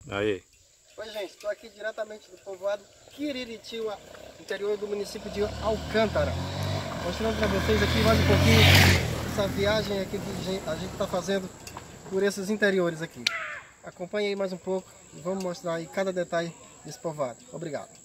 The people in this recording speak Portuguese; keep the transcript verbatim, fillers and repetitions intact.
Aí. Oi, gente, estou aqui diretamente do povoado Quiriritiuá, interior do município de Alcântara. Mostrando para vocês aqui mais um pouquinho essa viagem aqui que a gente está fazendo por esses interiores aqui. Acompanhe aí mais um pouco e vamos mostrar aí cada detalhe desse povoado. Obrigado.